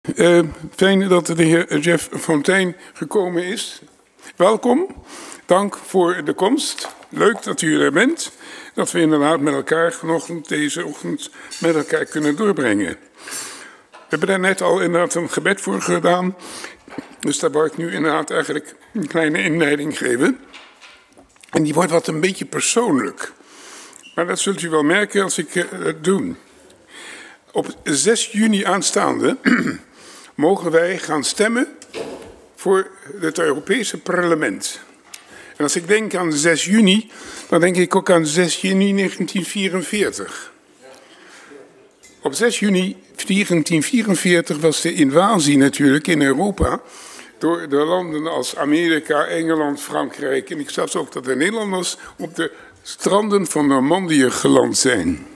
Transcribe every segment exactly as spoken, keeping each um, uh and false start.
Uh, fijn dat de heer Jeff Fontijn gekomen is. Welkom. Dank voor de komst. Leuk dat u er bent. Dat we inderdaad met elkaar vanochtend, deze ochtend, met elkaar kunnen doorbrengen. We hebben daar net al inderdaad een gebed voor gedaan. Dus daar wou ik nu inderdaad eigenlijk een kleine inleiding geven. En die wordt wat een beetje persoonlijk. Maar dat zult u wel merken als ik uh, het doe. Op zes juni aanstaande mogen wij gaan stemmen voor het Europese parlement. En als ik denk aan zes juni, dan denk ik ook aan zes juni negentien vierenveertig. Op zes juni negentien vierenveertig was de invasie natuurlijk in Europa door de landen als Amerika, Engeland, Frankrijk en ik zelfs ook dat de Nederlanders op de stranden van Normandië geland zijn.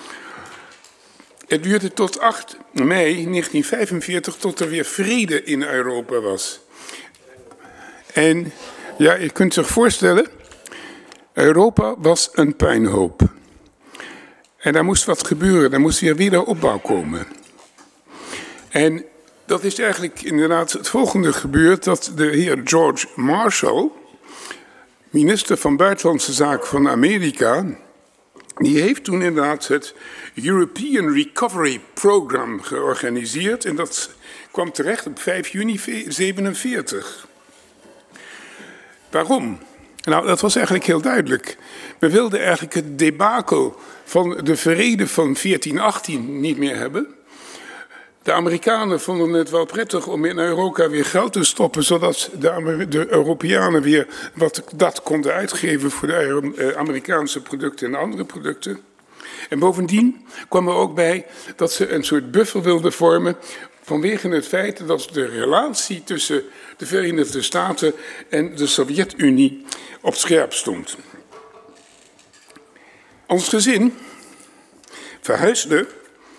Het duurde tot acht mei negentien vijfenveertig tot er weer vrede in Europa was. En ja, je kunt zich voorstellen, Europa was een puinhoop. En daar moest wat gebeuren, daar moest weer wederopbouw komen. En dat is eigenlijk inderdaad het volgende gebeurd, dat de heer George Marshall, minister van Buitenlandse Zaken van Amerika, die heeft toen inderdaad het European Recovery Program georganiseerd en dat kwam terecht op vijf juni zevenenveertig. Waarom? Nou, dat was eigenlijk heel duidelijk. We wilden eigenlijk het debakel van de vrede van veertien achttien niet meer hebben. De Amerikanen vonden het wel prettig om in Europa weer geld te stoppen, zodat de, de Europeanen weer wat dat konden uitgeven voor de Amerikaanse producten en andere producten. En bovendien kwam er ook bij dat ze een soort buffer wilden vormen vanwege het feit dat de relatie tussen de Verenigde Staten en de Sovjet-Unie op scherp stond. Ons gezin verhuisde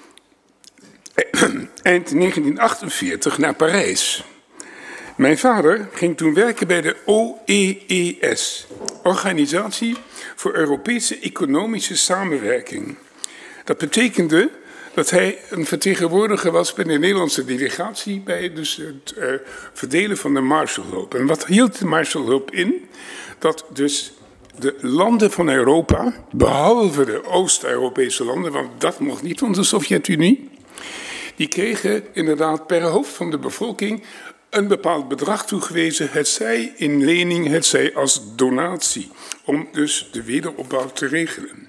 eind negentien achtenveertig naar Parijs. Mijn vader ging toen werken bij de O E E S, Organisatie voor Europese Economische Samenwerking. Dat betekende dat hij een vertegenwoordiger was bij de Nederlandse delegatie bij dus het uh, verdelen van de Marshallhulp. En wat hield de Marshallhulp in? Dat dus de landen van Europa, behalve de Oost-Europese landen, want dat mocht niet van de Sovjet-Unie, die kregen inderdaad per hoofd van de bevolking een bepaald bedrag toegewezen, hetzij in lening, hetzij als donatie, om dus de wederopbouw te regelen.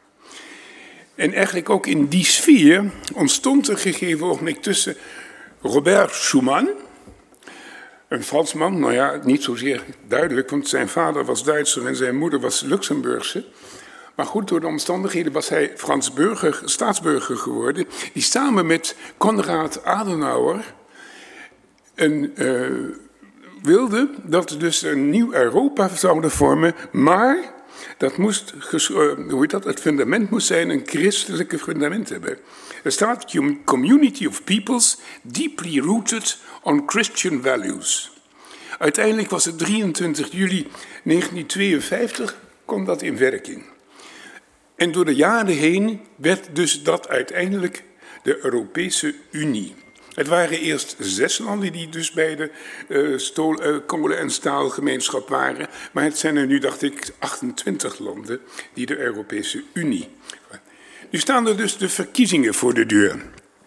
En eigenlijk ook in die sfeer ontstond een gegeven ogenblik tussen Robert Schuman, een Fransman, nou ja, niet zozeer duidelijk, want zijn vader was Duitser en zijn moeder was Luxemburgse. Maar goed, door de omstandigheden was hij Frans burger, staatsburger geworden, die samen met Konrad Adenauer een, uh, wilde dat we dus een nieuw Europa zouden vormen, maar dat moest, hoe heet dat, het fundament moest zijn een christelijke fundament hebben. Er staat community of peoples deeply rooted on Christian values. Uiteindelijk was het drieëntwintig juli negentien tweeënvijftig, kwam dat in werking. En door de jaren heen werd dus dat uiteindelijk de Europese Unie. Het waren eerst zes landen die dus bij de uh, stool, uh, kolen- en staalgemeenschap waren. Maar het zijn er nu, dacht ik, achtentwintig landen die de Europese Unie. Nu staan er dus de verkiezingen voor de deur.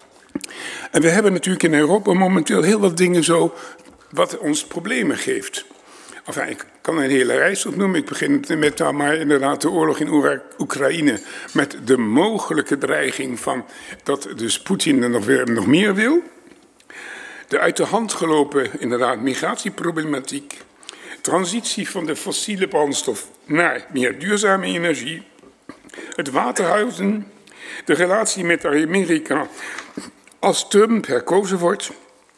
En we hebben natuurlijk in Europa momenteel heel wat dingen zo wat ons problemen geeft. Enfin, ik kan een hele reis opnoemen. Ik begin met nou maar inderdaad de oorlog in Oekraïne met de mogelijke dreiging van dat dus Poetin er nog, weer, nog meer wil. De uit de hand gelopen inderdaad migratieproblematiek. Transitie van de fossiele brandstof naar meer duurzame energie. Het waterhuizen. De relatie met Amerika als Trump herkozen wordt.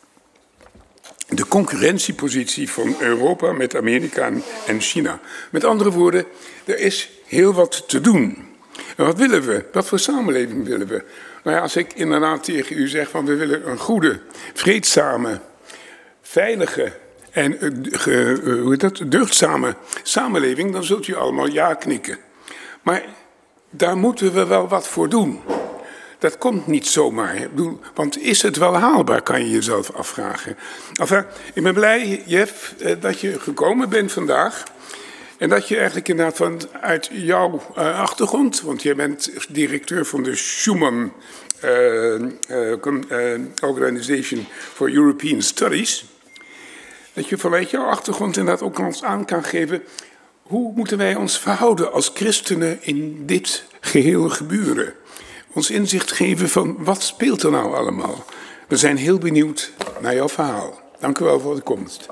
De concurrentiepositie van Europa met Amerika en China. Met andere woorden, er is heel wat te doen. En wat willen we? Wat voor samenleving willen we? Nou ja, als ik inderdaad tegen u zeg van we willen een goede, vreedzame, veilige en uh, uh, hoe heet dat, deugdzame samenleving, dan zult u allemaal ja knikken. Maar daar moeten we wel wat voor doen. dat komt niet zomaar. Ik bedoel, want is het wel haalbaar, kan je jezelf afvragen. Enfin, ik ben blij, Jeff, dat je gekomen bent vandaag. En dat je eigenlijk inderdaad vanuit jouw uh, achtergrond, want jij bent directeur van de Schumann uh, uh, uh, Organization for European Studies, dat je vanuit jouw achtergrond inderdaad ook ons aan kan geven, hoe moeten wij ons verhouden als christenen in dit geheel gebeuren? Ons inzicht geven van wat speelt er nou allemaal? We zijn heel benieuwd naar jouw verhaal. Dank u wel voor de komst.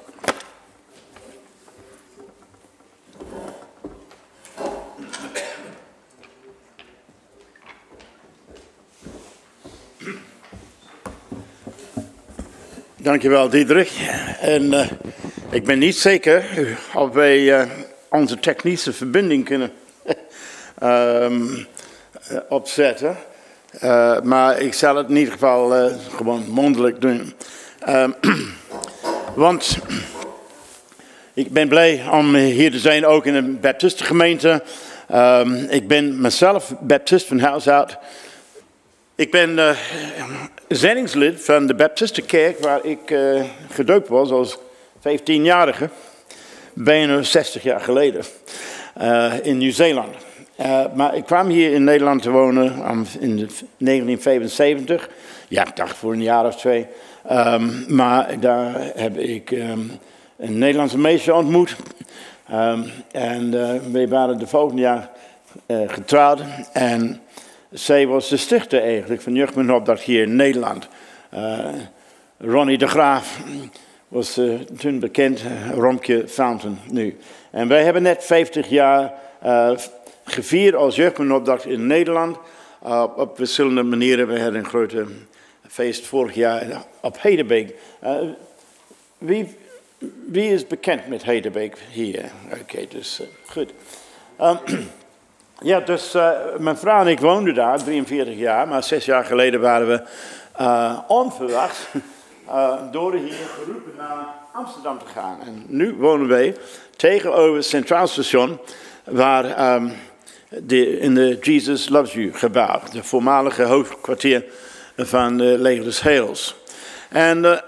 Dankjewel, Diederik. En uh, ik ben niet zeker of wij uh, onze technische verbinding kunnen um, uh, opzetten. Uh, maar ik zal het in ieder geval uh, gewoon mondelijk doen. Um, want ik ben blij om hier te zijn, ook in een baptistengemeente. Um, ik ben mezelf baptist van huis uit. Ik ben uh, zendingslid van de Baptistenkerk waar ik uh, gedoopt was als vijftienjarige. Bijna zestig jaar geleden. Uh, in Nieuw-Zeeland. Uh, maar ik kwam hier in Nederland te wonen um, in negentien vijfenzeventig. Ja, ik dacht voor een jaar of twee. Um, maar daar heb ik um, een Nederlandse meisje ontmoet. Um, en uh, wij waren de volgende jaar uh, getrouwd. En zij was de stichter eigenlijk van Jeugd met Opdracht hier in Nederland. Uh, Ronnie de Graaf was uh, toen bekend, uh, Romke Fountain nu. En wij hebben net vijftig jaar uh, gevierd als Jeugd met Opdracht in Nederland. Uh, op verschillende manieren. We hadden een grote feest vorig jaar op Hedebeek. Uh, wie, wie is bekend met Hedebeek hier? Oké, okay, dus uh, goed. Um, Ja, dus uh, mijn vrouw en ik woonden daar, drieënveertig jaar, maar zes jaar geleden waren we uh, onverwacht uh, door hier geroepen naar Amsterdam te gaan. En nu wonen wij tegenover het Centraal Station, waar um, de, in de Jesus Loves You gebouw, de voormalige hoofdkwartier van de Leger des Heils. En uh,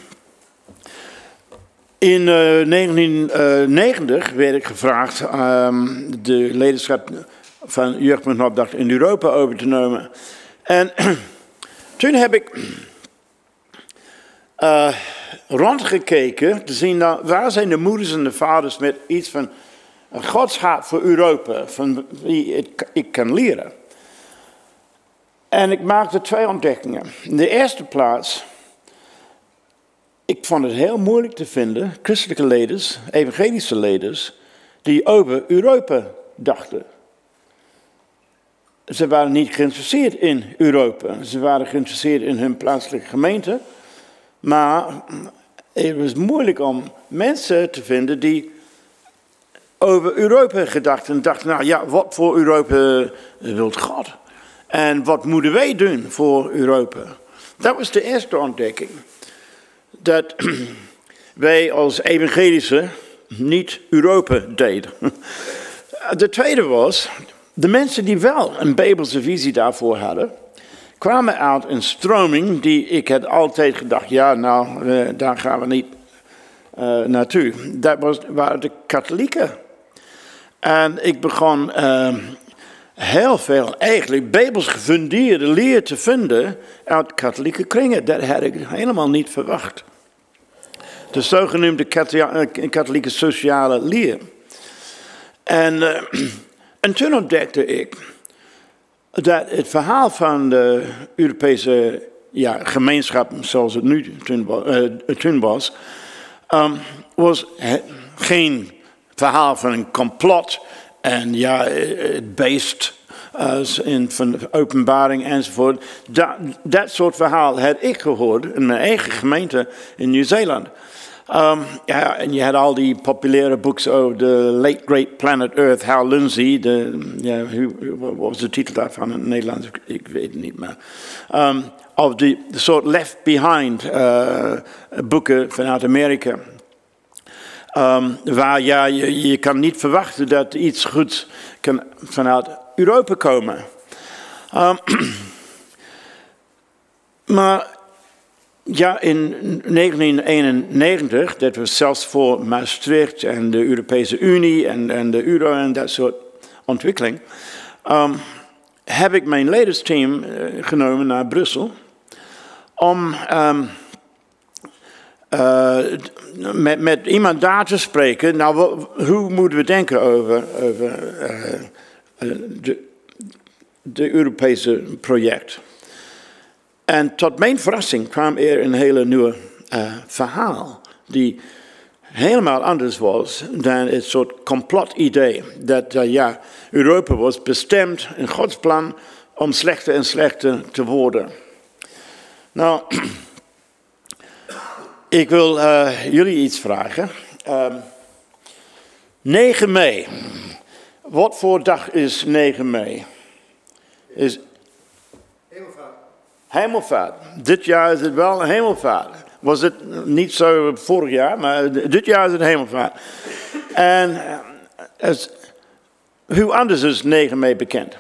in uh, negentien negentig werd ik gevraagd um, de leiderschap van Jeugd met Opdracht in Europa over te nemen. En toen heb ik uh, rondgekeken te zien, nou, waar zijn de moeders en de vaders met iets van een godshaat voor Europa, van wie ik, ik kan leren. En ik maakte twee ontdekkingen. In de eerste plaats, ik vond het heel moeilijk te vinden, christelijke leiders, evangelische leiders, die over Europa dachten. Ze waren niet geïnteresseerd in Europa. Ze waren geïnteresseerd in hun plaatselijke gemeente. Maar het was moeilijk om mensen te vinden die over Europa gedachten. En dachten, nou ja, wat voor Europa wil God? En wat moeten wij doen voor Europa? Dat was de eerste ontdekking. Dat wij als evangelische niet Europa deden. De tweede was, de mensen die wel een Bijbelse visie daarvoor hadden, kwamen uit een stroming die ik had altijd gedacht, ja nou, uh, daar gaan we niet uh, naartoe. Dat was, waren de katholieken. En ik begon uh, heel veel eigenlijk Bijbels gefundeerde leer te vinden uit katholieke kringen. Dat had ik helemaal niet verwacht. De zogenoemde katholieke sociale leer. En, uh, en toen ontdekte ik dat het verhaal van de Europese ja, gemeenschap, zoals het nu toen, uh, toen was, um, was he, geen verhaal van een complot en ja, het beest uh, in, van openbaring enzovoort. Dat, dat soort verhaal had ik gehoord in mijn eigen gemeente in Nieuw-Zeeland. Um, ja, en je had al die populaire boeken over de Late Great Planet Earth, Hal Lindsey. De, ja, wat was de titel daarvan in het Nederlands? Ik, ik weet het niet meer. Um, of de, de soort Left Behind uh, boeken vanuit Amerika. Um, waar ja, je, je kan niet verwachten dat iets goeds kan vanuit Europa komen. Um, Maar ja, in negentien eenennegentig, dat was zelfs voor Maastricht en de Europese Unie en, en de euro en dat soort ontwikkeling, um, heb ik mijn ledensteam uh, genomen naar Brussel om um, uh, met, met iemand daar te spreken. Nou, wat, hoe moeten we denken over, over uh, uh, de, de Europese project? En tot mijn verrassing kwam er een hele nieuwe uh, verhaal die helemaal anders was dan het soort complotidee dat uh, ja, Europa was bestemd in Gods plan om slechter en slechter te worden. Nou, ik wil uh, jullie iets vragen. Um, negen mei. Wat voor dag is negen mei? Is Hemelvaart. Hemelvaart. Dit jaar is het wel hemelvaart. Was het niet zo vorig jaar, maar dit jaar is het hemelvaart. En as, hoe anders is negen mei bekend?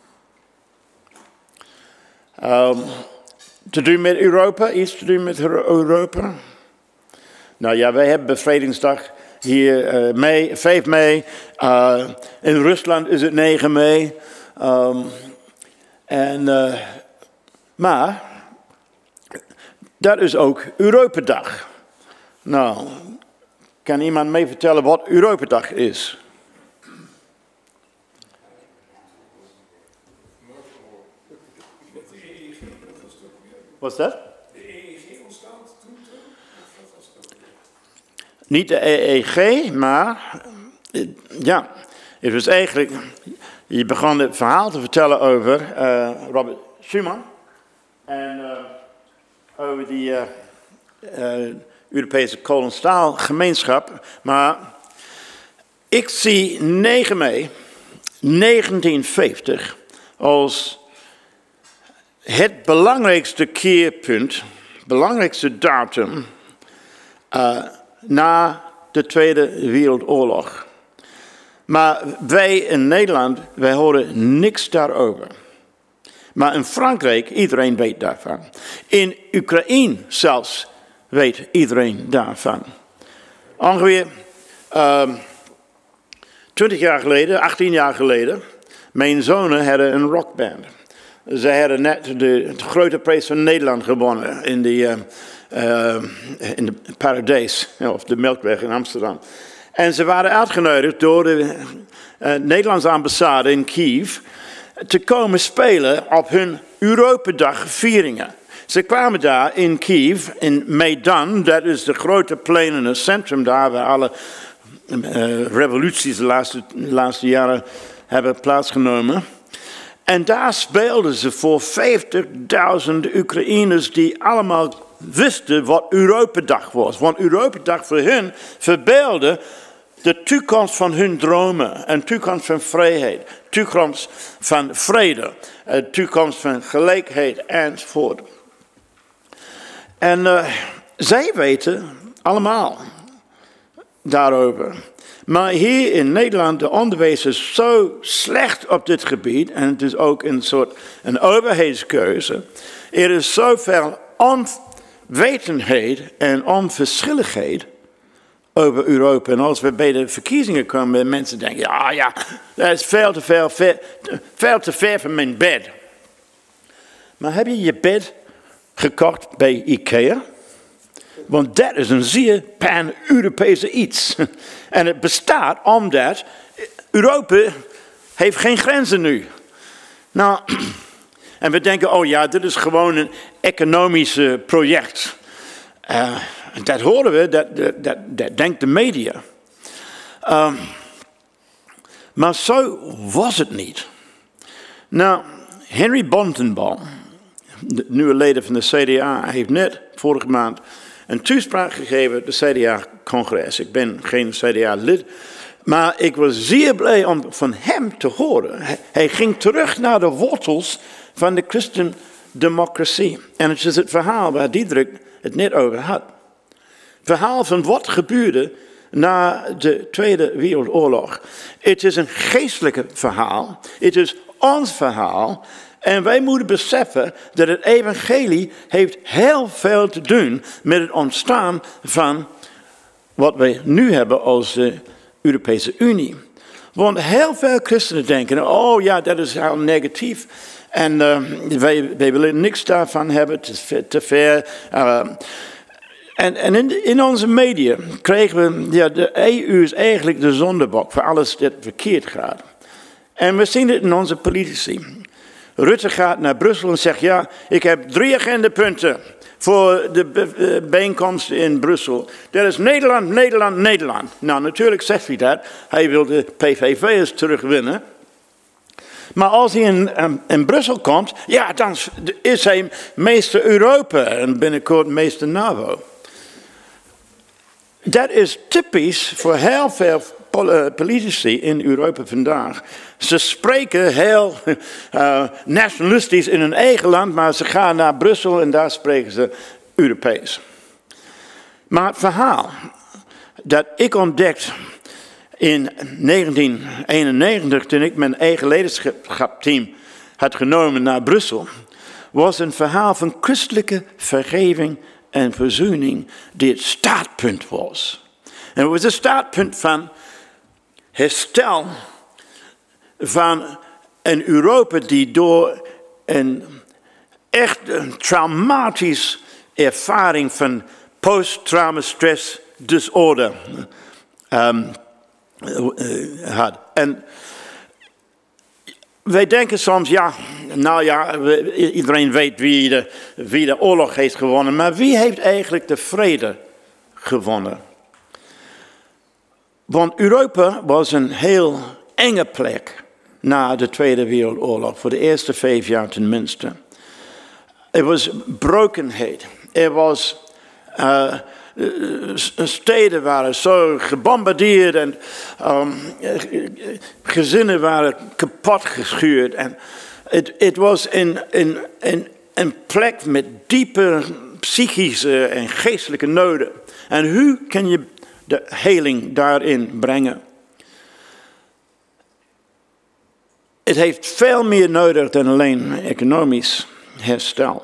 Um, te doen met Europa, iets te doen met Europa. Nou ja, wij hebben bevrijdingsdag hier uh, mei, vijf mei. Uh, in Rusland is het negen mei. Um, en, uh, maar dat is ook Europadag. Nou, kan iemand mij vertellen wat Europadag is? Wat is dat? De E E G ontstaat toen? Niet de E E G, maar ja, het was eigenlijk, je begon het verhaal te vertellen over uh, Robert Schuman en uh, over die uh, uh, Europese kolenstaalgemeenschap. Maar ik zie negen mei negentienhonderdvijftig als het belangrijkste keerpunt, belangrijkste datum uh, na de Tweede Wereldoorlog. Maar wij in Nederland, wij horen niks daarover. Maar in Frankrijk, iedereen weet daarvan. In Oekraïne zelfs weet iedereen daarvan. Ongeveer um, twintig jaar geleden, achttien jaar geleden, mijn zonen hadden een rockband. Ze hadden net de, de grote prijs van Nederland gewonnen in de, uh, uh, in de Paradijs, of de Melkweg in Amsterdam. En ze waren uitgenodigd door de uh, Nederlandse ambassade in Kiev te komen spelen op hun Europadag-vieringen. Ze kwamen daar in Kiev, in Maidan, dat is de grote plein in het centrum daar waar alle uh, revoluties de laatste, de laatste jaren hebben plaatsgenomen. En daar speelden ze voor vijftigduizend Oekraïners die allemaal wisten wat Europadag was. Want Europadag voor hen verbeeldde de toekomst van hun dromen. Een toekomst van vrijheid, toekomst van vrede, een toekomst van gelijkheid enzovoort. En uh, zij weten allemaal daarover. Maar hier in Nederland, de onderwijs is zo slecht op dit gebied. En het is ook een soort een overheidskeuze. Er is zoveel onwetendheid en onverschilligheid over Europa. En als we bij de verkiezingen komen, mensen denken, ja, ja, dat is veel te veel, veel, veel te ver van mijn bed. Maar heb je je bed gekocht bij IKEA? Want dat is een zeer pan-Europese iets. En het bestaat omdat Europa heeft geen grenzen nu. Nou, en we denken, oh ja, dit is gewoon een economisch project. Uh, dat horen we, dat, dat, dat, dat denkt de media. Um, maar zo was het niet. Nou, Henry Bontenbal, de nieuwe leden van de C D A, heeft net vorige maand een toespraak gegeven op de C D A-congres. Ik ben geen C D A-lid, maar ik was zeer blij om van hem te horen. Hij ging terug naar de wortels van de christendemocratie. En het is het verhaal waar Diederik het net over had. Het verhaal van wat gebeurde na de Tweede Wereldoorlog. Het is een geestelijke verhaal. Het is ons verhaal. En wij moeten beseffen dat het evangelie heeft heel veel te doen met het ontstaan van wat wij nu hebben als de Europese Unie. Want heel veel christenen denken, oh ja, dat is heel negatief. En uh, wij, wij willen niks daarvan hebben, te, te ver. Uh, en en in, in onze media kregen we, ja, de E U is eigenlijk de zondebok voor alles dat verkeerd gaat. En we zien het in onze politici. Rutte gaat naar Brussel en zegt, ja, ik heb drie agendapunten voor de bijeenkomst in Brussel. Dat is Nederland, Nederland, Nederland. Nou, natuurlijk zegt hij dat. Hij wil de P V V'ers terugwinnen. Maar als hij in, um, in Brussel komt, ja, dan is hij meester Europa en binnenkort meester NAVO. Dat is typisch voor heel veel politici in Europa vandaag. Ze spreken heel uh, nationalistisch in hun eigen land, maar ze gaan naar Brussel en daar spreken ze Europees. Maar het verhaal dat ik ontdekte in negentien eenennegentig, toen ik mijn eigen leiderschapsteam had genomen naar Brussel, was een verhaal van christelijke vergeving en verzoening die het startpunt was. En het was het startpunt van herstel van een Europa die door een echt een traumatische ervaring van post-trauma stress disorder um, uh, had. En wij denken soms, ja, nou ja, we, iedereen weet wie de, wie de oorlog heeft gewonnen, maar wie heeft eigenlijk de vrede gewonnen? Want Europa was een heel enge plek na de Tweede Wereldoorlog, voor de eerste vijf jaar tenminste. Er was brokenheid. Er was uh, steden waren zo gebombardeerd en um, gezinnen waren kapot geschuurd. En het, het was een, een, een, een plek met diepe psychische en geestelijke noden. En hoe kan je de heling daarin brengen? Het heeft veel meer nodig dan alleen economisch herstel.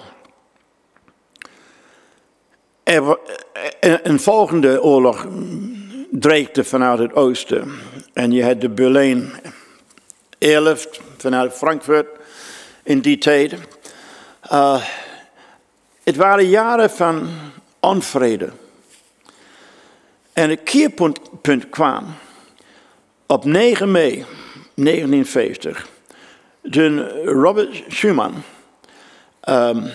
Er, een volgende oorlog dreigde vanuit het oosten. En je had de Berlijn Airlift vanuit Frankfurt in die tijd. Uh, het waren jaren van onvrede. En het keerpunt punt kwam op negen mei negentien vijftig. Toen Robert Schuman, um,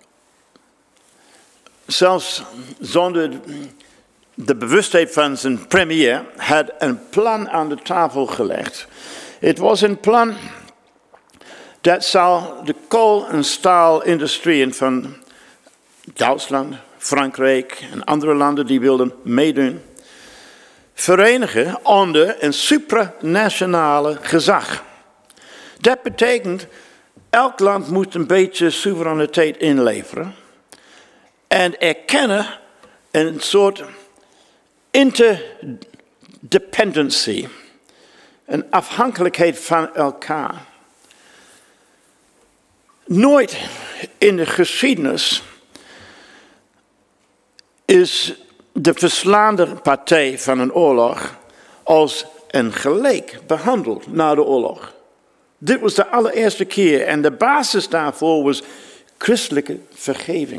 zelfs zonder de bewustheid van zijn premier, had een plan aan de tafel gelegd. Het was een plan dat zou de kool- en staalindustrie van Duitsland, Frankrijk en andere landen die wilden meedoen, verenigen onder een supranationale gezag. Dat betekent, elk land moet een beetje soevereiniteit inleveren en erkennen een soort interdependency, een afhankelijkheid van elkaar. Nooit in de geschiedenis is de verslaande partij van een oorlog als een gelijk behandeld na de oorlog. Dit was de allereerste keer en de basis daarvoor was christelijke vergeving.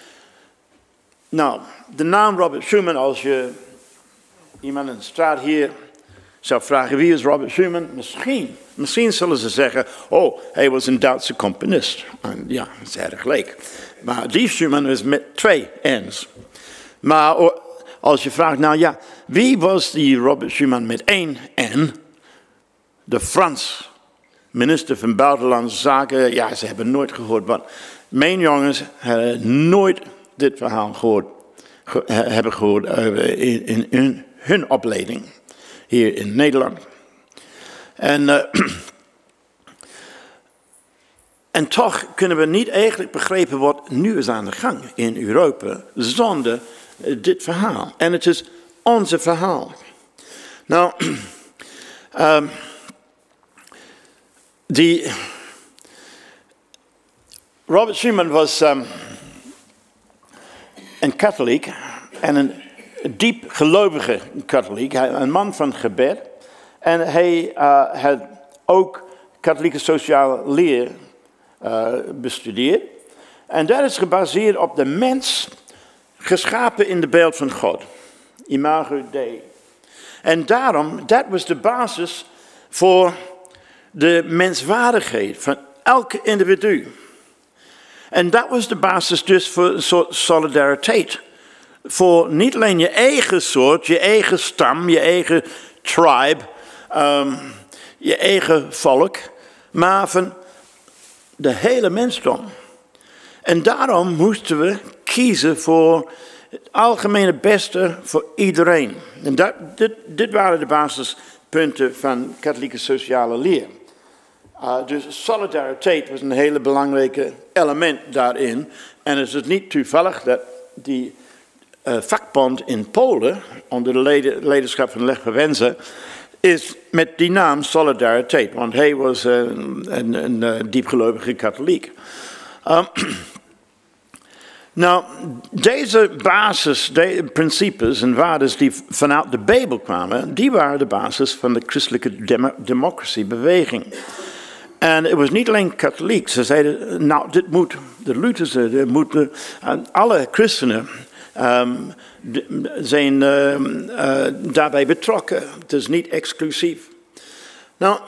Nou, de naam Robert Schuman, als je iemand in de straat hier zou vragen wie is Robert Schuman, misschien, misschien zullen ze zeggen, oh, hij was een Duitse componist. En ja, ze hadden gelijk. Maar die Schuman is met twee N's. Maar als je vraagt, nou ja, wie was die Robert Schuman met één N? De Frans minister van Buitenlandse Zaken, ja, ze hebben nooit gehoord wat. Mijn jongens hebben nooit dit verhaal gehoord, ge, hebben gehoord in, in, in hun opleiding hier in Nederland. En, uh, en toch kunnen we niet eigenlijk begrijpen wat nu is aan de gang in Europa zonder dit verhaal. En het is onze verhaal. Nou, um, die, Robert Schuman was um, een katholiek en een diep gelovige katholiek, een man van gebed. En hij uh, had ook katholieke sociale leer uh, bestudeerd. En dat is gebaseerd op de mens, geschapen in de beeld van God. Imago Dei. En daarom, dat was de basis voor de menswaardigheid van elke individu. En dat was de basis dus voor een soort solidariteit. Voor niet alleen je eigen soort, je eigen stam, je eigen tribe, um, je eigen volk, maar van de hele mensdom. En daarom moesten we kiezen voor het algemene beste voor iedereen. En dat, dit, dit waren de basispunten van katholieke sociale leer. Uh, dus solidariteit was een hele belangrijke element daarin. En het is niet toevallig dat die uh, vakbond in Polen, onder de leden, leiderschap van Lech Wałęsa, is met die naam Solidariteit. Want hij was uh, een, een, een, een diepgelovige katholiek. Um, nou, deze basis, deze principes en waarden die vanuit de Bijbel kwamen, die waren de basis van de christelijke dem democracy-beweging. En het was niet alleen katholiek. Ze zeiden, nou, dit moet, de Lutherse, dit moeten, alle christenen um, zijn uh, uh, daarbij betrokken. Het is niet exclusief. Nou,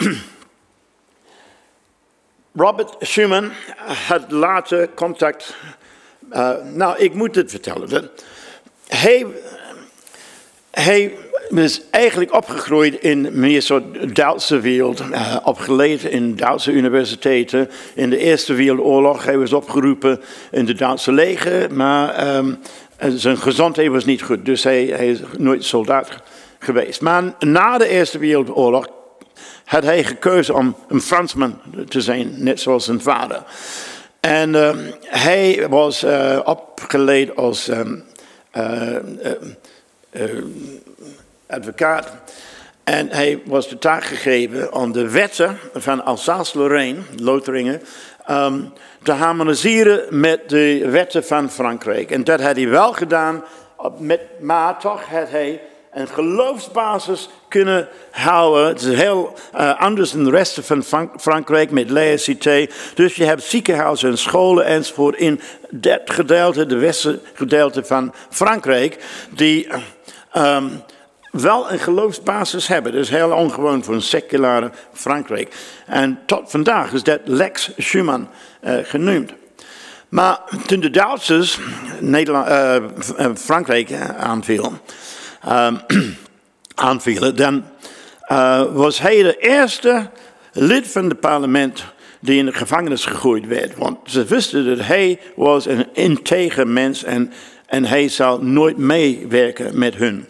Robert Schuman had later contact. Uh, nou, ik moet het vertellen. Hij, hij is eigenlijk opgegroeid in meer soort Duitse wereld, uh, opgeleid in Duitse universiteiten. In de Eerste Wereldoorlog, hij was opgeroepen in de Duitse leger, maar um, zijn gezondheid was niet goed, dus hij, hij is nooit soldaat geweest. Maar na de Eerste Wereldoorlog had hij gekozen om een Fransman te zijn, net zoals zijn vader. En uh, hij was uh, opgeleid als um, uh, uh, uh, advocaat. En hij was de taak gegeven om de wetten van Alsace-Lorraine, Lotharingen, um, te harmoniseren met de wetten van Frankrijk. En dat had hij wel gedaan, met, maar toch had hij een geloofsbasis kunnen houden. Het is heel uh, anders dan de rest van Frank Frankrijk met laïcité. Dus je hebt ziekenhuizen en scholen enzovoort in dat gedeelte, de westen gedeelte van Frankrijk, die um, wel een geloofsbasis hebben. Dat is heel ongewoon voor een seculare Frankrijk. En tot vandaag is dat Lex Schuman uh, genoemd. Maar toen de Duitsers Nederland, uh, Frankrijk aanvielen, um, aanvielen dan uh, was hij de eerste lid van het parlement die in de gevangenis gegooid werd. Want ze wisten dat hij was een integer mens en, en hij zou nooit meewerken met hun.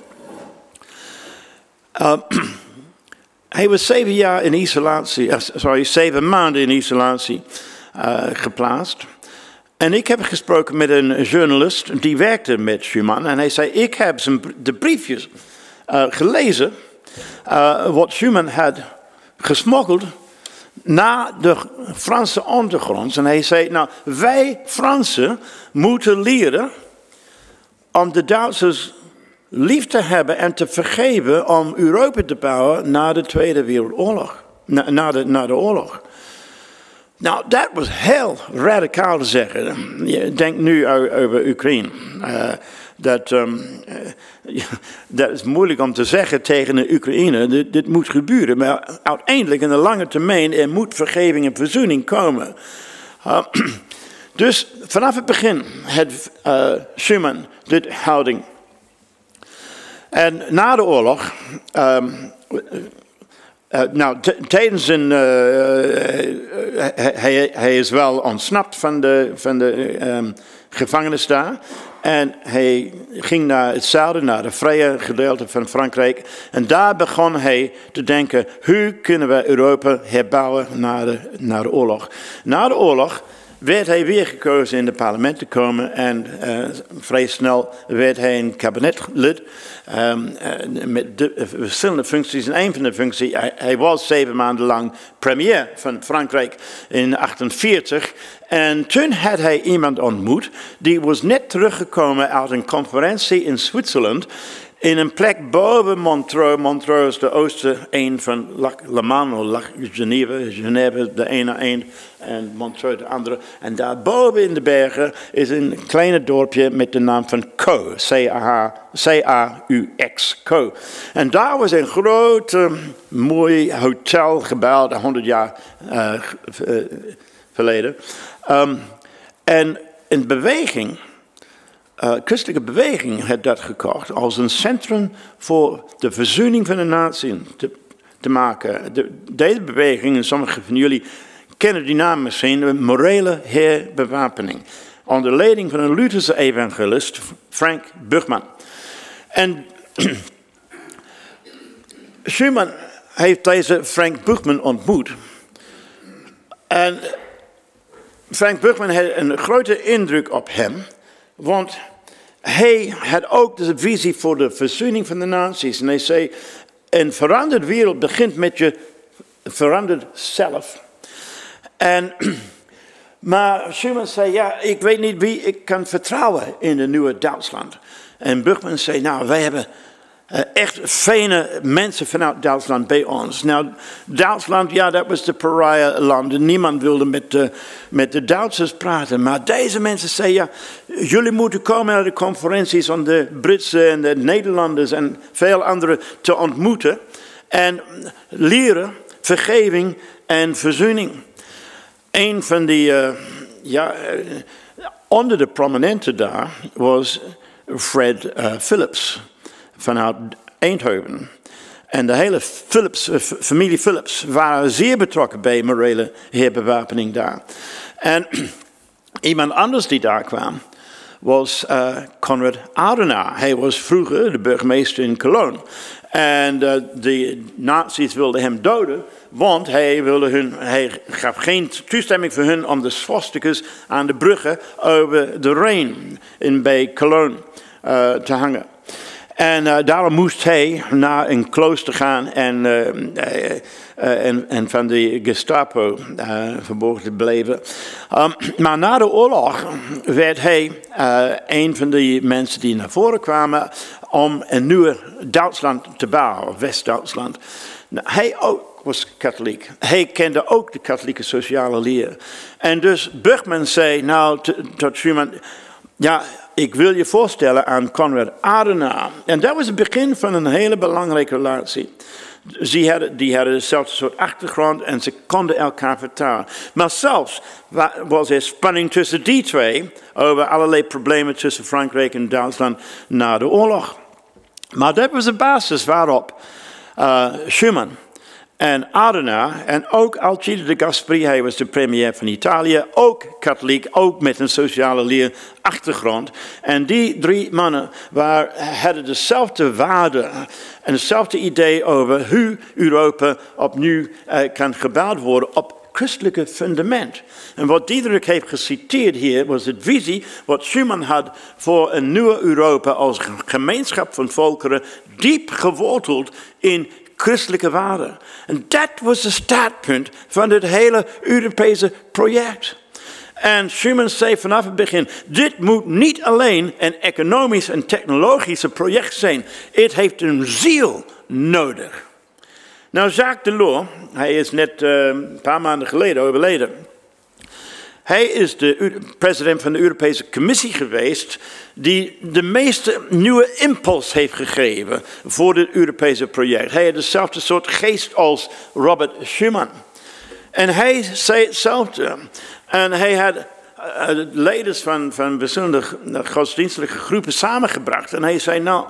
Uh, hij was zeven jaar in isolatie, uh, sorry, zeven maanden in isolatie uh, geplaatst. En ik heb gesproken met een journalist die werkte met Schuman. En hij zei, ik heb zijn, de briefjes uh, gelezen, uh, wat Schuman had gesmokkeld naar de Franse ondergrond. En hij zei, nou, wij Fransen moeten leren om de Duitsers lief te hebben en te vergeven om Europa te bouwen na de Tweede Wereldoorlog. Na, na, de, na de oorlog. Nou, dat was heel radicaal te zeggen. Je denkt nu over Oekraïne. Uh, dat, um, uh, dat is moeilijk om te zeggen tegen de Oekraïne. Dit, dit moet gebeuren. Maar uiteindelijk in de lange termijn er moet vergeving en verzoening komen. Uh, dus vanaf het begin had uh, Schuman dit houding. En na de oorlog, um, uh, nou, tijdens een, uh, hij, hij is wel ontsnapt van de, van de um, gevangenis daar. En hij ging naar het zuiden, naar de vrije gedeelte van Frankrijk. En daar begon hij te denken, hoe kunnen we Europa herbouwen na de, na de oorlog. Na de oorlog werd hij weer gekozen in het parlement te komen en uh, vrij snel werd hij een kabinetlid um, uh, met de, uh, verschillende functies. En een van de functies, hij, hij was zeven maanden lang premier van Frankrijk in achtenveertig. En toen had hij iemand ontmoet die was net teruggekomen uit een conferentie in Zwitserland. In een plek boven Montreux. Montreux is de oosten een van Le Mans, of Genève, Genève de ene eind en Montreux de andere. En daarboven in de bergen is een kleine dorpje met de naam van Caux, C A U X, Caux. En daar was een groot, uh, mooi hotel gebouwd, honderd jaar uh, uh, verleden. Um, en in beweging... Uh, christelijke beweging had dat gekocht als een centrum voor de verzoening van de natie te, te maken. De, deze beweging, en sommigen van jullie kennen die naam misschien, de morele herbewapening. Onder leiding van een Lutherse evangelist, Frank Buchmann. En Schumann heeft deze Frank Buchmann ontmoet. En Frank Buchmann had een grote indruk op hem, want hij had ook de visie voor de verzoening van de naties. En hij zei, een veranderde wereld begint met je veranderd zelf. En, maar Schumann zei, ja, ik weet niet wie ik kan vertrouwen in de nieuwe Duitsland. En Buchmann zei, nou, wij hebben uh, echt fijne mensen vanuit Duitsland bij ons. Nou, Duitsland, ja, dat was de pariah-land. Niemand wilde met de, met de Duitsers praten. Maar deze mensen zeiden, ja, jullie moeten komen naar de conferenties om de Britse en de Nederlanders en veel anderen te ontmoeten. En leren vergeving en verzoening. Een van die, uh, ja, uh, onder de prominenten daar was Fred uh, Philips vanuit Eindhoven. En de hele Philips, uh, familie Philips waren zeer betrokken bij morele herbewapening daar. En iemand anders die daar kwam was uh, Konrad Adenauer. Hij was vroeger de burgemeester in Cologne. En uh, de nazi's wilden hem doden, want hij, wilde hun, hij gaf geen toestemming voor hun om de swastikas aan de bruggen over de Rijn in, bij Cologne uh, te hangen. En uh, daarom moest hij naar een klooster gaan en, uh, uh, uh, en, en van de Gestapo uh, verborgen blijven. Um, maar na de oorlog werd hij uh, een van de mensen die naar voren kwamen om een nieuw Duitsland te bouwen, West-Duitsland. Hij ook was katholiek. Hij kende ook de katholieke sociale leer. En dus Buchmann zei nou tot Schumann, ja, ik wil je voorstellen aan Konrad Adenauer. En dat was het begin van een hele belangrijke relatie. Die hadden, die hadden dezelfde soort achtergrond en ze konden elkaar vertrouwen. Maar zelfs was er spanning tussen die twee over allerlei problemen tussen Frankrijk en Duitsland na de oorlog. Maar dat was de basis waarop uh, Schumann en Adenauer en ook Alcide de Gasperi, hij was de premier van Italië, ook katholiek, ook met een sociale leer achtergrond. En die drie mannen waren, hadden dezelfde waarden en hetzelfde idee over hoe Europa opnieuw uh, kan gebouwd worden op christelijke fundament. En wat Diederik heeft geciteerd hier was de visie wat Schumann had voor een nieuwe Europa als gemeenschap van volkeren, diep geworteld in christelijke waarden. En dat was het startpunt van het hele Europese project. En Schumann zei vanaf het begin, dit moet niet alleen een economisch en technologisch project zijn. Het heeft een ziel nodig. Nou, Jacques Delors, hij is net uh, een paar maanden geleden overleden. Hij is de president van de Europese Commissie geweest die de meeste nieuwe impuls heeft gegeven voor het Europese project. Hij had dezelfde soort geest als Robert Schuman. En hij zei hetzelfde. En hij had uh, leiders van, van verschillende godsdienstelijke groepen samengebracht. En hij zei, nou,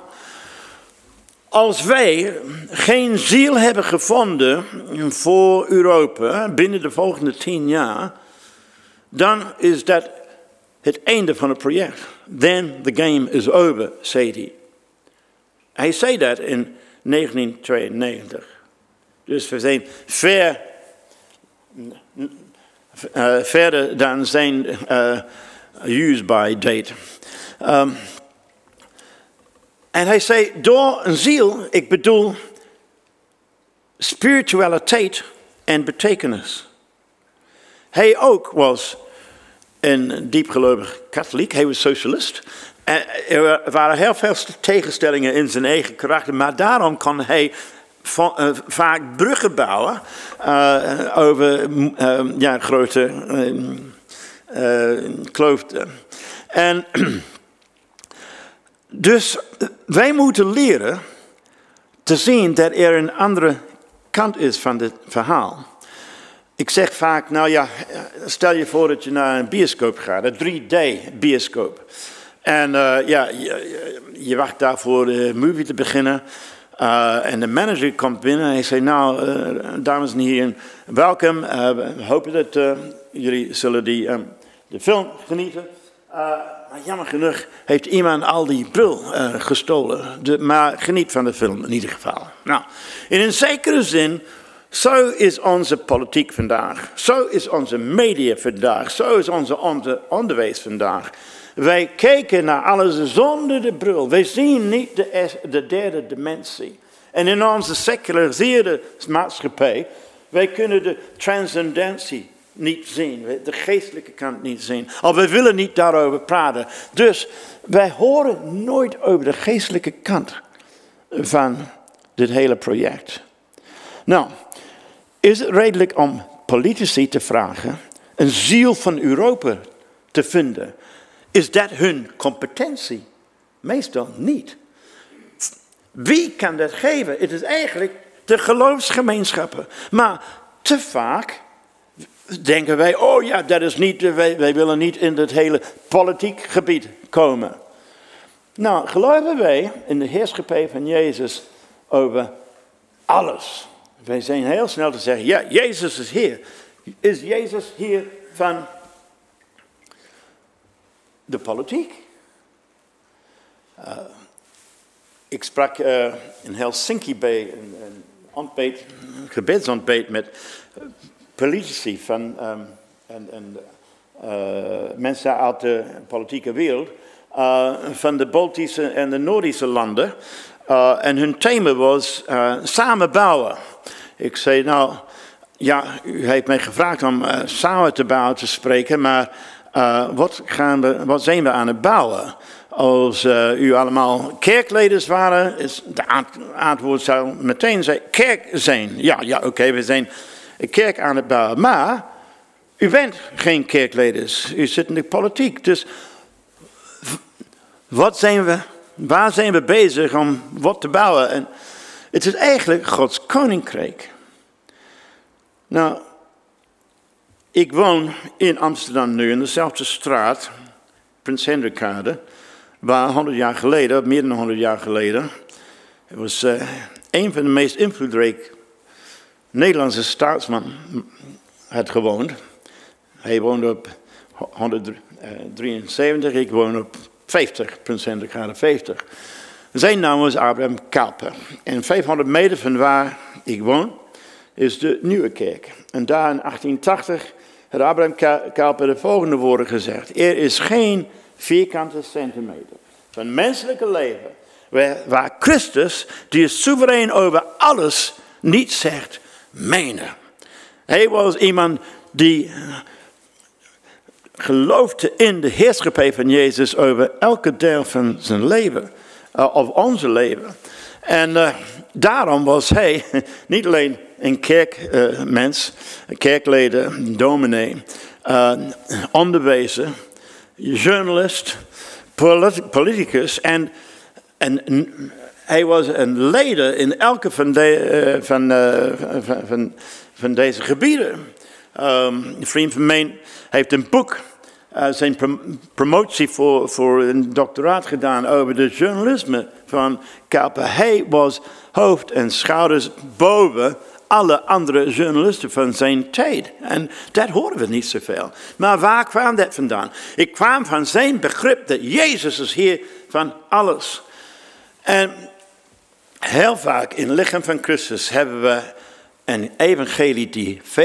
als wij geen ziel hebben gevonden voor Europa binnen de volgende tien jaar, dan is dat het einde van het project. Then the game is over, zei hij. Hij zei dat in negentien tweeënnegentig. Dus we zijn ver uh, verder dan zijn uh, use-by date. Um, en hij zei, door een ziel, ik bedoel spiritualiteit en betekenis. Hij ook was een diepgelovig katholiek, hij was socialist. Er waren heel veel tegenstellingen in zijn eigen karakter, maar daarom kon hij van, uh, vaak bruggen bouwen uh, over uh, ja, grote uh, uh, klooften. En dus wij moeten leren te zien dat er een andere kant is van het verhaal. Ik zeg vaak, nou ja, stel je voor dat je naar een bioscoop gaat, een drie D bioscoop. En uh, ja, je, je wacht daar voor de movie te beginnen. Uh, en de manager komt binnen en hij zegt, nou, uh, dames en heren, welkom. Uh, we hopen dat uh, jullie zullen die, um, de film genieten. Uh, maar jammer genoeg heeft iemand al die bril uh, gestolen. De, maar geniet van de film in ieder geval. Nou, in een zekere zin, zo is onze politiek vandaag. Zo is onze media vandaag. Zo is onze, onze onderwijs vandaag. Wij kijken naar alles zonder de bril. Wij zien niet de, de derde dimensie. En in onze seculariseerde maatschappij, wij kunnen de transcendentie niet zien. De geestelijke kant niet zien. Of we willen niet daarover praten. Dus wij horen nooit over de geestelijke kant van dit hele project. Nou, is het redelijk om politici te vragen een ziel van Europa te vinden? Is dat hun competentie? Meestal niet. Wie kan dat geven? Het is eigenlijk de geloofsgemeenschappen. Maar te vaak denken wij, oh ja, dat is niet, wij, wij willen niet in het hele politiek gebied komen. Nou, geloven wij in de heerschappij van Jezus over alles. Wij zijn heel snel te zeggen, ja, Jezus is hier. Is Jezus hier van de politiek? Uh, ik sprak uh, in Helsinki bij een, een, ontbijt, een gebedsontbijt met politici van um, en, en, uh, mensen uit de politieke wereld, uh, van de Baltische en de Noordische landen. Uh, en hun thema was uh, samen bouwen. Ik zei, nou, ja, u heeft mij gevraagd om uh, samen te bouwen te spreken, maar uh, wat, gaan we, wat zijn we aan het bouwen? Als uh, u allemaal kerkleiders waren, is de antwoord zou meteen zijn, kerk zijn. Ja, ja, oké, okay, we zijn een kerk aan het bouwen. Maar u bent geen kerkleiders, u zit in de politiek. Dus wat zijn we, waar zijn we bezig om wat te bouwen? En het is eigenlijk Gods koninkrijk. Nou, ik woon in Amsterdam nu in dezelfde straat, Prins Hendrikkade, waar honderd jaar geleden, meer dan honderd jaar geleden, het was uh, een van de meest invloedrijke Nederlandse staatsman had gewoond. Hij woonde op honderddrieënzeventig, ik woon op vijftig, Prins Hendrikkade vijftig. Zijn naam was Abraham Kuyper. En vijfhonderd meter van waar ik woon is de Nieuwe Kerk. En daar in achttien tachtig had Abraham Kuyper de volgende woorden gezegd. Er is geen vierkante centimeter van menselijke leven waar, waar Christus, die is soeverein over alles, niet zegt, menen. Hij was iemand die geloofde in de heerschappij van Jezus over elke deel van zijn leven. Uh, of onze leven. En uh, daarom was hij niet alleen een kerkmens, uh, kerkleden, dominee, uh, onderwijzer, journalist, politi- politicus. En, en hij was een leider in elke van, de, uh, van, uh, van, van, van deze gebieden. Um, een vriend van mij heeft een boek. Uh, zijn prom- promotie voor, voor een doctoraat gedaan over het journalisme van Kuyper. Hij was hoofd en schouders boven alle andere journalisten van zijn tijd. En dat horen we niet zoveel. Maar waar kwam dat vandaan? Ik kwam van zijn begrip dat Jezus is hier van alles. En heel vaak in het lichaam van Christus hebben we een evangelie die veel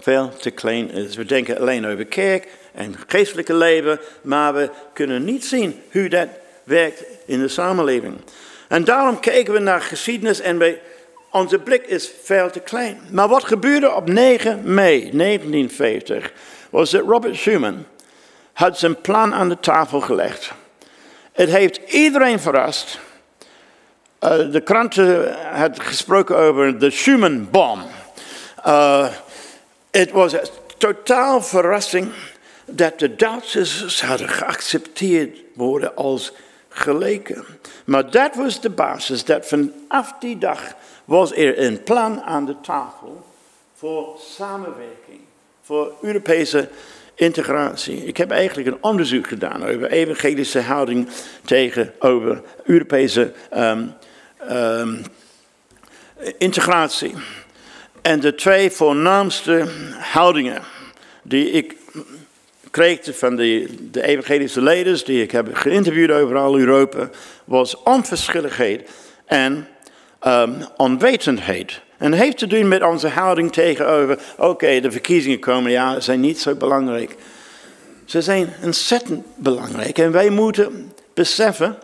veel te klein is. We denken alleen over kerk en geestelijke leven, maar we kunnen niet zien hoe dat werkt in de samenleving. En daarom kijken we naar geschiedenis en wij, onze blik is veel te klein. Maar wat gebeurde op negen mei negentien vijftig was dat Robert Schuman had zijn plan aan de tafel gelegd. Het heeft iedereen verrast. Uh, de kranten had gesproken over de Schuman-bom. Uh, het was een totaal verrassing dat de Duitsers zouden geaccepteerd worden als gelijken. Maar dat was de basis, dat vanaf die dag was er een plan aan de tafel voor samenwerking, voor Europese integratie. Ik heb eigenlijk een onderzoek gedaan over evangelische houding tegenover Europese um, um, integratie. En de twee voornaamste houdingen die ik kreeg van de, de evangelische leiders, die ik heb geïnterviewd overal Europa, was onverschilligheid en um, onwetendheid. En het heeft te doen met onze houding tegenover, oké, okay, de verkiezingen komen, ja, zijn niet zo belangrijk. Ze zijn ontzettend belangrijk en wij moeten beseffen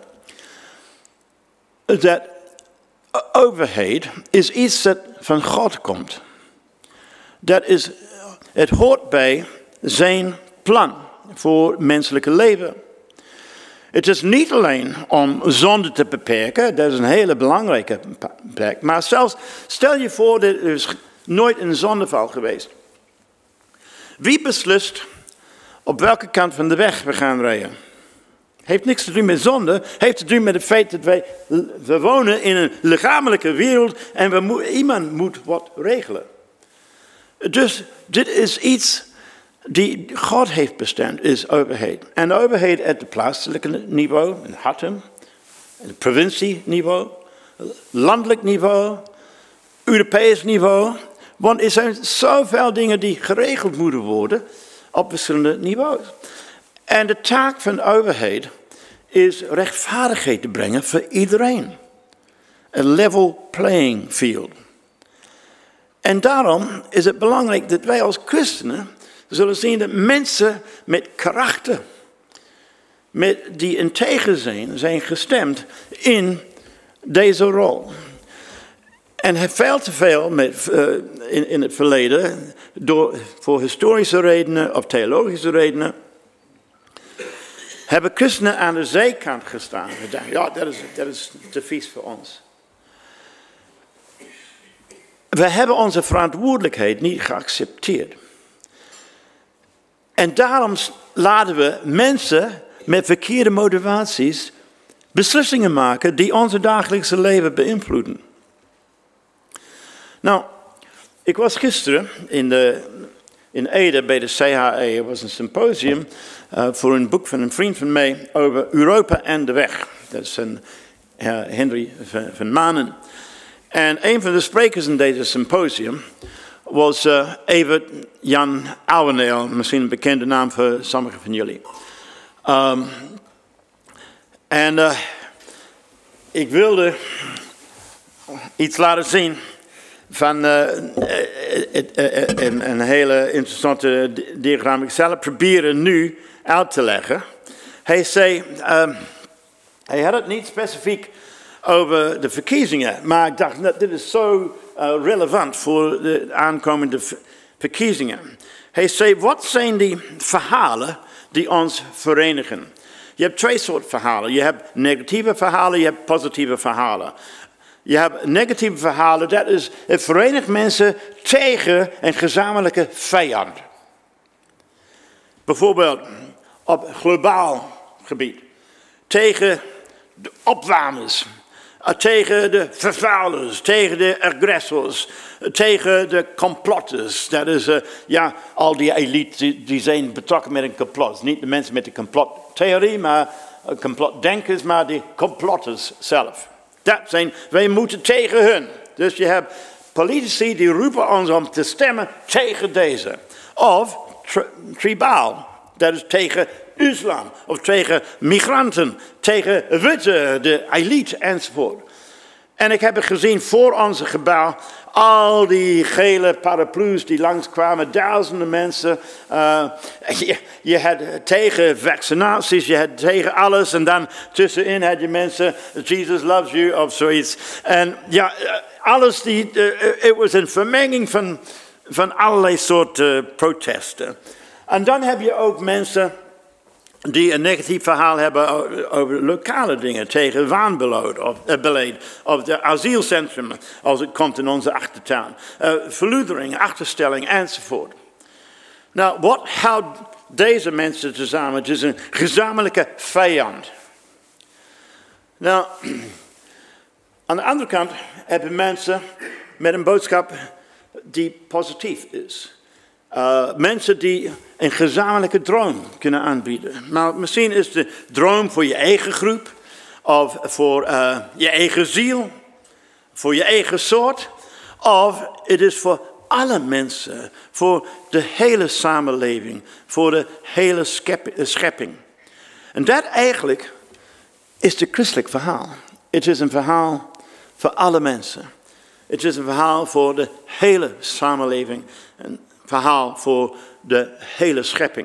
dat overheid is iets dat van God komt. Dat is, het hoort bij zijn plan voor menselijke leven. Het is niet alleen om zonde te beperken, dat is een hele belangrijke plek. Maar zelfs, stel je voor, er is nooit een zondeval geweest. Wie beslist op welke kant van de weg we gaan rijden? Heeft niks te doen met zonde, heeft te doen met het feit dat wij we wonen in een lichamelijke wereld en we mo- iemand moet wat regelen. Dus dit is iets die God heeft bestemd, is overheid. En de overheid op het plaatselijke niveau, in Hattem, het provincieniveau, landelijk niveau, Europees niveau. Want er zijn zoveel dingen die geregeld moeten worden op verschillende niveaus. En de taak van de overheid is rechtvaardigheid te brengen voor iedereen. Een level playing field. En daarom is het belangrijk dat wij als christenen zullen zien dat mensen met karakter, met die integer zijn, zijn gestemd in deze rol. En veel te veel met, uh, in, in het verleden, door, voor historische redenen of theologische redenen, hebben christenen aan de zijkant gestaan. We dachten, ja, dat is, dat is te vies voor ons. We hebben onze verantwoordelijkheid niet geaccepteerd. En daarom laten we mensen met verkeerde motivaties beslissingen maken die onze dagelijkse leven beïnvloeden. Nou, ik was gisteren in, de, in Ede bij de C H E. Er was een symposium uh, voor een boek van een vriend van mij over Europa en de weg. Dat is een uh, Henry van, van Manen. En een van de sprekers in deze symposium was uh, Evert Jan Ouweneel, misschien een bekende naam voor sommigen van jullie. Um, en uh, ik wilde iets laten zien van uh, een, een hele interessante diagram. Ik zal het proberen nu uit te leggen. Hij zei, um, hij had het niet specifiek over de verkiezingen, maar ik dacht, nou, dit is zo uh, relevant voor de aankomende verkiezingen. Hij zei, wat zijn die verhalen die ons verenigen? Je hebt twee soorten verhalen. Je hebt negatieve verhalen, je hebt positieve verhalen. Je hebt negatieve verhalen, dat is, het verenigt mensen tegen een gezamenlijke vijand. Bijvoorbeeld op globaal gebied. Tegen de opwarmers. Tegen de vervuilers, tegen de agressors, tegen de complotters. Dat is, uh, ja, al die elite die, die zijn betrokken met een complot. Niet de mensen met de complottheorie, maar uh, complotdenkers, maar de complotters zelf. Dat zijn, wij moeten tegen hun. Dus je hebt politici die roepen ons om te stemmen tegen deze. Of tri tribaal, dat is tegen islam, of tegen migranten, tegen witte, de elite enzovoort. En ik heb het gezien voor ons gebouw. Al die gele paraplu's die langskwamen. Duizenden mensen. Uh, je, je had tegen vaccinaties. Je had tegen alles. En dan tussenin had je mensen. Jesus loves you of zoiets. En ja, alles die... Het uh, was een vermenging van, van allerlei soorten uh, protesten. En dan heb je ook mensen... die een negatief verhaal hebben over lokale dingen, tegen waanbeleid of, uh, beleid, of de asielcentrum, als het komt in onze achtertuin, uh, verloedering, achterstelling enzovoort. Nou, wat houdt deze mensen tezamen? Het is een gezamenlijke vijand. Nou, aan de andere kant hebben mensen met een boodschap die positief is. Uh, mensen die een gezamenlijke droom kunnen aanbieden. Maar misschien is de droom voor je eigen groep, of voor uh, je eigen ziel, voor je eigen soort, of het is voor alle mensen, voor de hele samenleving, voor de hele schepping. En dat eigenlijk is het christelijk verhaal. Het is een verhaal voor alle mensen. Het is een verhaal voor de hele samenleving. Een verhaal voor de hele schepping.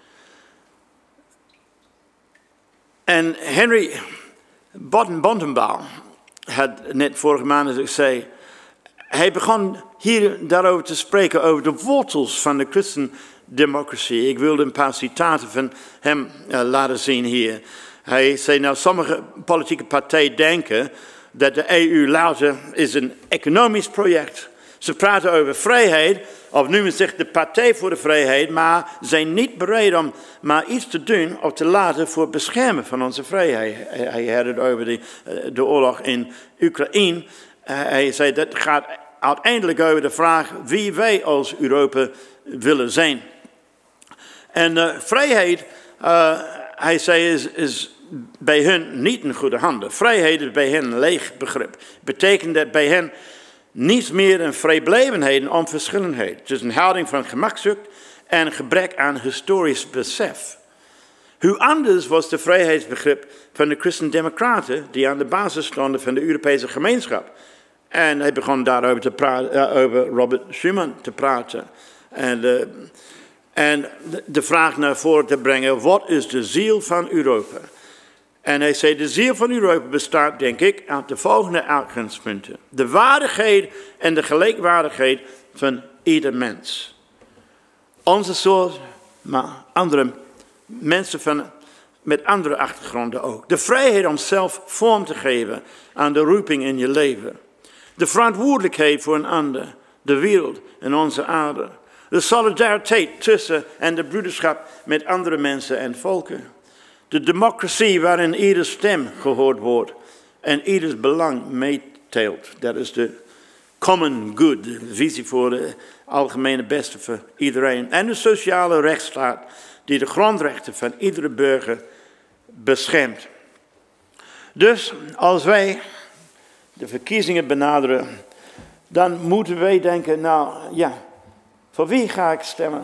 En Henry Bontebal had net vorige maand, als ik zei, hij begon hier daarover te spreken over de wortels van de christendemocratie. Ik wilde een paar citaten van hem uh, laten zien hier. Hij zei, nou, sommige politieke partijen denken dat de E U louter is een economisch project. Ze praten over vrijheid, of noemen zich de Partij voor de Vrijheid, maar zijn niet bereid om maar iets te doen of te laten voor het beschermen van onze vrijheid. Hij had het over de, de oorlog in Oekraïne. Hij zei dat gaat uiteindelijk over de vraag wie wij als Europa willen zijn. En uh, vrijheid, uh, hij zei, is, is bij hen niet in goede handen. Vrijheid is bij hen een leeg begrip. Betekent dat bij hen niets meer dan vrijblijvenheid en onverschillenheid. Het is een houding van gemakzucht en een gebrek aan historisch besef. Hoe anders was de vrijheidsbegrip van de christendemocraten die aan de basis stonden van de Europese gemeenschap. En hij begon daarover te praten, over Robert Schuman te praten. En, uh, en de vraag naar voren te brengen, wat is de ziel van Europa? En hij zei, de ziel van Europa bestaat, denk ik, uit de volgende uitgangspunten. De waardigheid en de gelijkwaardigheid van ieder mens. Onze soort, maar andere mensen van, met andere achtergronden ook. De vrijheid om zelf vorm te geven aan de roeping in je leven. De verantwoordelijkheid voor een ander, de wereld en onze aarde. De solidariteit tussen en de broederschap met andere mensen en volken. De democratie waarin iedere stem gehoord wordt en ieders belang meetelt. Dat is de common good, de visie voor de algemene beste voor iedereen. En de sociale rechtsstaat die de grondrechten van iedere burger beschermt. Dus als wij de verkiezingen benaderen, dan moeten wij denken, nou ja, voor wie ga ik stemmen?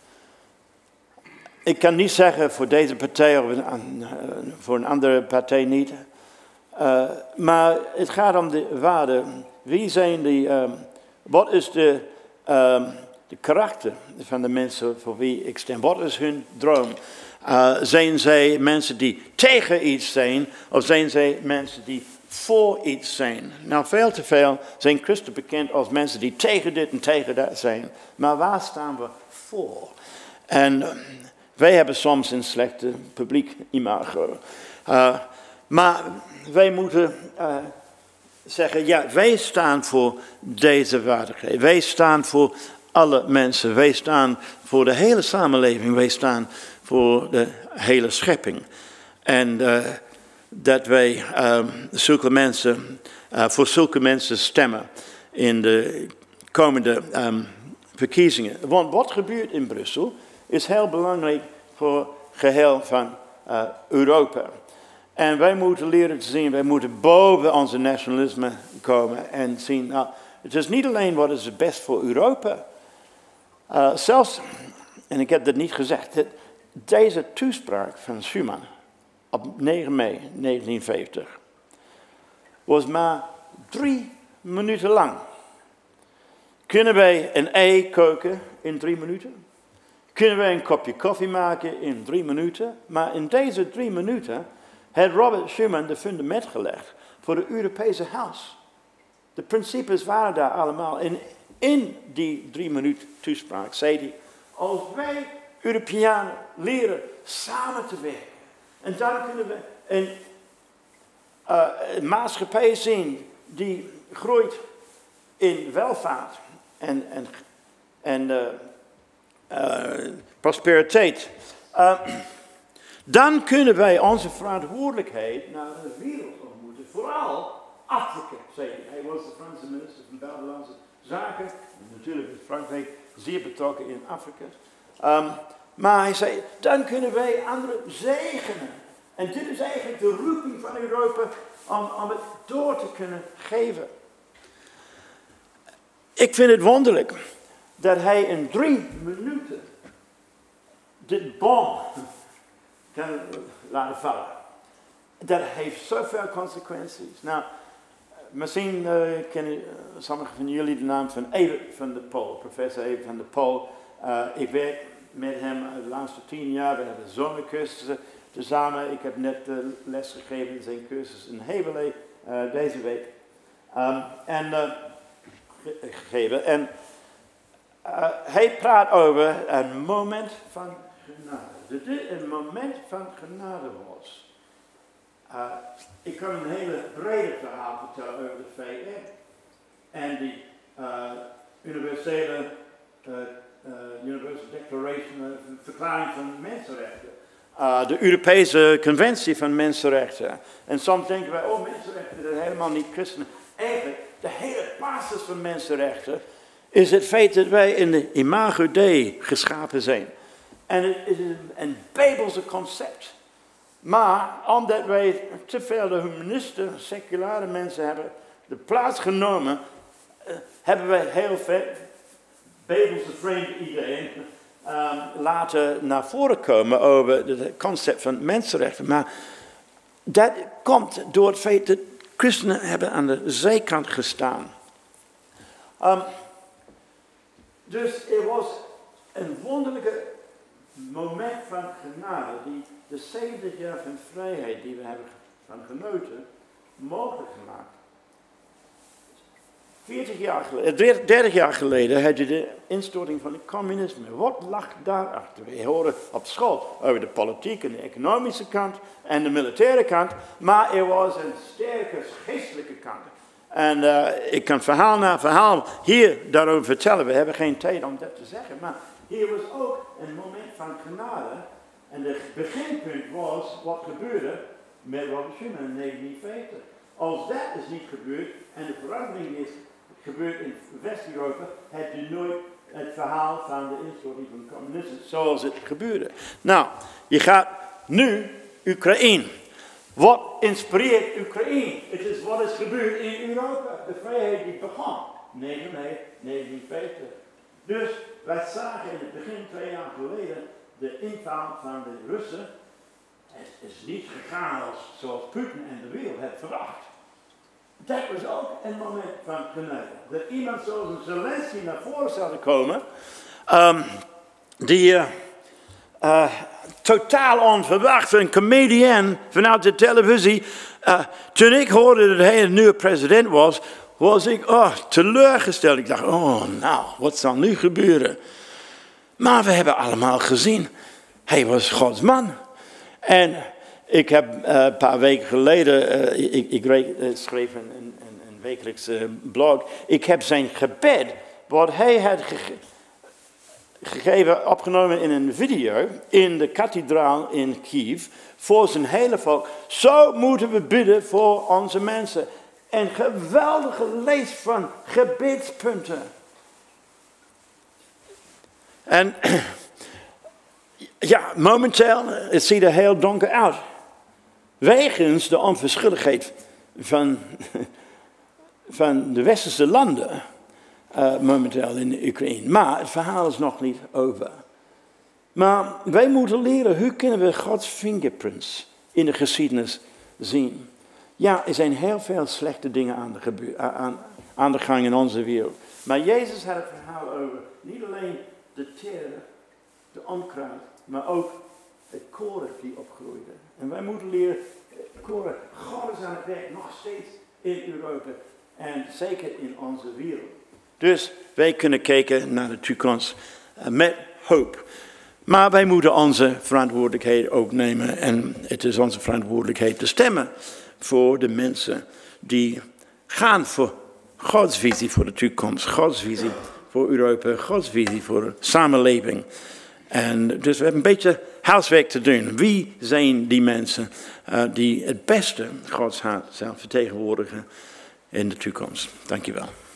Ik kan niet zeggen voor deze partij of een, voor een andere partij niet. Uh, maar het gaat om de waarden. Wie zijn die, um, wat is de, um, de karakter van de mensen voor wie ik stem? Wat is hun droom? Uh, zijn zij mensen die tegen iets zijn of zijn zij mensen die voor iets zijn? Nou, veel te veel zijn christenen bekend als mensen die tegen dit en tegen dat zijn. Maar waar staan we voor? En wij hebben soms een slechte publiek imago. Uh, maar wij moeten uh, zeggen, ja, wij staan voor deze waardigheid. Wij staan voor alle mensen. Wij staan voor de hele samenleving. Wij staan voor de hele schepping. En uh, dat wij uh, zulke mensen, uh, voor zulke mensen stemmen in de komende um, verkiezingen. Want wat gebeurt in Brussel is heel belangrijk voor geheel van uh, Europa. En wij moeten leren te zien, wij moeten boven onze nationalisme komen en zien, nou, het is niet alleen wat is het best voor Europa. Uh, zelfs, en ik heb dat niet gezegd, dat deze toespraak van Schuman op negen mei negentien vijftig was maar drie minuten lang. Kunnen wij een ei koken in drie minuten? Kunnen wij een kopje koffie maken in drie minuten? Maar in deze drie minuten heeft Robert Schuman de fundament gelegd voor de Europese huis. De principes waren daar allemaal. En in die drie minuten toespraak zei hij, als wij Europeanen leren samen te werken, en dan kunnen we een, uh, een maatschappij zien die groeit in welvaart en, en, en uh, uh, prosperiteit. Uh, dan kunnen wij onze verantwoordelijkheid naar de wereld ontmoeten. Vooral Afrika, zei hij. Hij was de Franse minister van Buitenlandse Zaken. En natuurlijk is Frankrijk zeer betrokken in Afrika. Um, maar hij zei, dan kunnen wij anderen zegenen. En dit is eigenlijk de roeping van Europa om, om het door te kunnen geven. Ik vind het wonderlijk dat hij in drie minuten dit bom kan laten vallen. Dat heeft zoveel consequenties. Nou, misschien uh, kennen uh, sommigen van jullie de naam van Evert van der Pol, professor Evert van der Pol. Uh, ik werk met hem de laatste tien jaar. We hebben zomercursussen tezamen. Ik heb net uh, les gegeven in zijn cursus in Heverlee uh, deze week. Um, en uh, ge gegeven. En uh, hij praat over een moment van genade. Dat dit een moment van genade was. Uh, ik kan een hele brede verhaal vertellen over de V N. En die uh, universele uh, uh, Universal Declaration, uh, verklaring van mensenrechten. Uh, de Europese Conventie van Mensenrechten. En soms denken wij, oh mensenrechten, dat is helemaal niet christenen. Eigenlijk, de hele basis van mensenrechten is het feit dat wij in de imago Dei geschapen zijn. En het is een, een Bijbelse concept. Maar omdat wij te veel de humanisten, seculare mensen hebben de plaats genomen, uh, hebben wij heel veel Bijbelse vreemde ideeën um, laten naar voren komen over het concept van mensenrechten. Maar dat komt door het feit dat christenen hebben aan de zijkant gestaan. Um, dus er was een wonderlijke moment van genade die de zeventig jaar van vrijheid die we hebben van genoten mogelijk gemaakt. veertig jaar geleden, dertig jaar geleden had je de instorting van het communisme. Wat lag daarachter? We horen op school over de politieke en de economische kant en de militaire kant, maar er was een sterke geestelijke kant. En uh, ik kan verhaal na verhaal hier daarover vertellen. We hebben geen tijd om dat te zeggen, maar hier was ook een moment van genade. En het beginpunt was wat gebeurde met Robert Schuman in negentien vijftig. Als dat is niet gebeurd en de verandering is gebeurd in West-Europa, heb je nooit het verhaal van de instorting van het communisme zoals het gebeurde. Nou, je gaat nu Oekraïne. Wat inspireert Oekraïne? Het is wat is gebeurd in Europa. De vrijheid die begon. negentien mei negentien vijftig. Dus wij zagen in het begin twee jaar geleden de inval van de Russen. Het is niet gegaan als, zoals Poetin en de wereld het verwacht. Dat was ook een moment van genade. Dat iemand zoals een Zelensky naar voren zou komen, um, die uh, uh, totaal onverwacht, een comedian vanuit de televisie. Uh, toen ik hoorde dat hij een nieuwe president was, was ik oh, teleurgesteld. Ik dacht, oh nou, wat zal nu gebeuren? Maar we hebben allemaal gezien, hij was Gods man. En ik heb uh, een paar weken geleden, uh, ik, ik uh, schreef een, een, een wekelijkse blog, ik heb zijn gebed, wat hij had ge gegeven, opgenomen in een video, in de kathedraal in Kiev, voor zijn hele volk. Zo moeten we bidden voor onze mensen. Een geweldige lijst van gebedspunten. En ja, momenteel, het ziet er heel donker uit. Wegens de onverschilligheid van, van de westerse landen uh, momenteel in de Oekraïne. Maar het verhaal is nog niet over. Maar wij moeten leren, hoe kunnen we Gods fingerprints in de geschiedenis zien. Ja, er zijn heel veel slechte dingen aan de, gebeur, aan, aan de gang in onze wereld. Maar Jezus had het verhaal over niet alleen de teren, de onkruid, maar ook het koren die opgroeide. En wij moeten leren, koren, God is aan het werk nog steeds in Europa en zeker in onze wereld. Dus wij kunnen kijken naar de toekomst met hoop. Maar wij moeten onze verantwoordelijkheid ook nemen en het is onze verantwoordelijkheid te stemmen voor de mensen die gaan voor Gods visie voor de toekomst, Gods visie voor Europa, Gods visie voor de samenleving. En dus we hebben een beetje huiswerk te doen. Wie zijn die mensen uh, die het beste Gods hart zelf vertegenwoordigen in de toekomst? Dank je wel.